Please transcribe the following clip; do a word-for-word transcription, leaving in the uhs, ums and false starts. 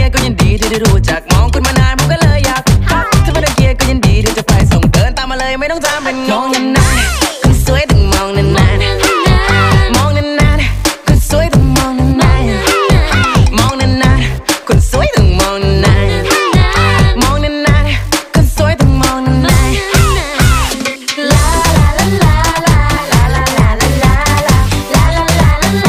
ยร์ก็ยังดีที่ได้รู้จักมองคุณมานานผมก็เลยอยากทักถ้าไม่ได้เกียร์ก็ยังดีที่จะไปส่งเดินตามมาเลยไม่ต้องทำเป็นงงนานๆคนสวยต้องมองนานๆมองนานๆคนสวยต้องมองนานๆมองนานๆคนสวยต้องมองนานๆมองนานๆคนสวยต้องมองนาน